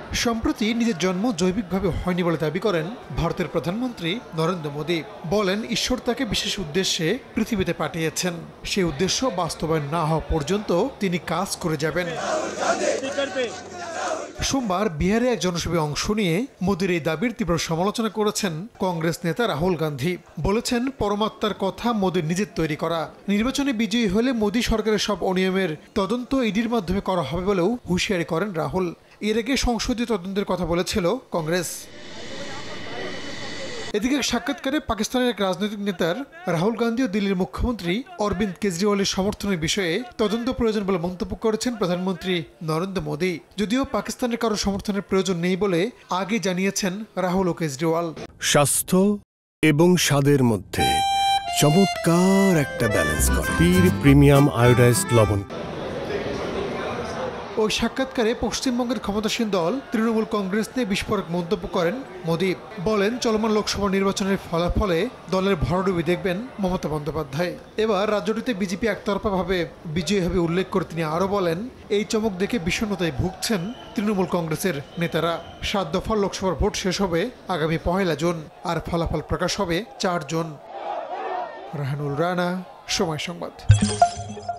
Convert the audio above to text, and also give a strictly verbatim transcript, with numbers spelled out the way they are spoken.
সম্প্রতি নিজের জন্ম জৈবিকভাবে হয়নি বলে দাবি করেন ভারতের প্রধানমন্ত্রী নরেন্দ্র মোদী। বলেন ঈশ্বর তাকে বিশেষ উদ্দেশ্যে পৃথিবীতে পাঠিয়েছেন, সেই উদ্দেশ্য বাস্তবায়ন না হওয়া পর্যন্ত তিনি কাজ করে যাবেন। সোমবার বিহারে এক জনসভায় অংশ নিয়ে মোদীর এই দাবির তীব্র সমালোচনা করেছেন কংগ্রেস নেতা রাহুল গান্ধী। বলেছেন, পরমাত্মার কথা মোদীর নিজের তৈরি করা। নির্বাচনে বিজয়ী হলে মোদী সরকারের সব অনিয়মের তদন্ত ইডির মাধ্যমে করা হবে বলেও হুঁশিয়ারি করেন রাহুল। এর আগে সংসদীয় তদন্তের কথা বলেছিল কংগ্রেস। এদিকে এক সাক্ষাৎকারে পাকিস্তানের এক রাজনৈতিক নেতার রাহুল গান্ধী ও দিল্লির মুখ্যমন্ত্রী অরবিন্দ কেজরিওয়ালের সমর্থনের বিষয়ে তদন্ত প্রয়োজন বলে মন্তব্য করেছেন প্রধানমন্ত্রী নরেন্দ্র মোদী। যদিও পাকিস্তানের কারো সমর্থনের প্রয়োজন নেই বলে আগে জানিয়েছেন রাহুল ও কেজরিওয়াল। স্বাস্থ্য এবং স্বাদের মধ্যে চমৎকার একটা ব্যালেন্স করে পীর প্রিমিয়াম আয়োডাইজড লবণ। ওই সাক্ষাৎকারে পশ্চিমবঙ্গের ক্ষমতাসীন দল তৃণমূল কংগ্রেস নিয়ে বিস্ফোরক মন্তব্য করেন মোদী। বলেন, চলমান লোকসভা নির্বাচনের ফলাফলে দলের ভরাডুবি দেখবেন মমতা বন্দ্যোপাধ্যায়। এবার রাজ্যটিতে বিজেপি একতরফাভাবে বিজয়ী হবে উল্লেখ করে তিনি আরও বলেন, এই চমক দেখে বিষণ্ণতায় ভুগছেন তৃণমূল কংগ্রেসের নেতারা। সাত দফার লোকসভার ভোট শেষ হবে আগামী পহেলা জুন, আর ফলাফল প্রকাশ হবে চার জুন। রাহানুল রানা, সময় সংবাদ।